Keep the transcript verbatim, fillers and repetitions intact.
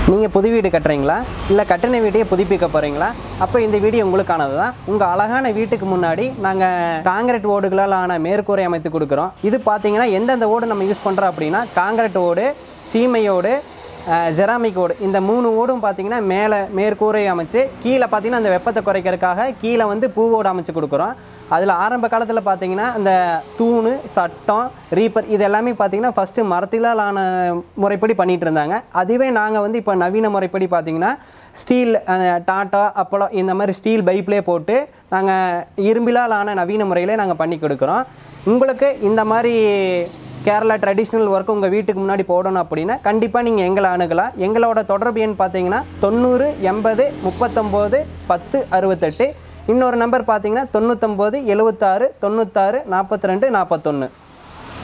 நீங்கள் புது வீடு கட்டுறீங்களா இல்லை கட்டின வீட்டையே புதுப்பிக்க போகிறீங்களா? அப்போ இந்த வீடியோ உங்களுக்கானது தான். உங்கள் அழகான வீட்டுக்கு முன்னாடி நாங்கள் காங்கிரீட் ஓடுகளால் ஆன மேற்கூரை அமைத்து கொடுக்குறோம். இது பார்த்தீங்கன்னா எந்தெந்த ஓடு நம்ம யூஸ் பண்ணுறோம் அப்படின்னா காங்கிரீட் ஓடு, சீமையோடு, ஜெராமிக் ஓடு, இந்த மூணு ஓடும் பார்த்திங்கன்னா மேலே மேற்கூரை அமைச்சு கீழே பார்த்திங்கன்னா அந்த வெப்பத்தை குறைக்கிறதுக்காக கீழே வந்து பூவோடு அமைச்சு கொடுக்குறோம். அதில் ஆரம்ப காலத்தில் பார்த்திங்கன்னா அந்த தூணு, சட்டம், ரீப்பர் இது எல்லாமே பார்த்திங்கன்னா ஃபஸ்ட்டு மரத்திலால் ஆன முறைப்படி பண்ணிகிட்டு இருந்தாங்க. அதுவே நாங்கள் வந்து இப்போ நவீன முறைப்படி பார்த்திங்கன்னா ஸ்டீல், டாட்டா, அப்போலோ இந்த மாதிரி ஸ்டீல் பைப்லேயே போட்டு நாங்கள் இரும்பிலால் ஆன நவீன முறையிலே நாங்கள் பண்ணி கொடுக்குறோம். உங்களுக்கு இந்த மாதிரி கேரளா ட்ரெடிஷ்னல் ஒர்க் உங்கள் வீட்டுக்கு முன்னாடி போடணும் அப்படின்னா கண்டிப்பாக நீங்கள் எங்களை அணுகலாம். எங்களோட தொடர்பு எண் பார்த்தீங்கன்னா தொண்ணூறு எண்பது முப்பத்தொம்போது பத்து அறுபத்தெட்டு. இன்னொரு நம்பர் பார்த்தீங்கன்னா தொண்ணூத்தொம்பது எழுபத்தாறு தொண்ணூத்தாறு நாற்பத்தி ரெண்டு நாற்பத்தொன்று.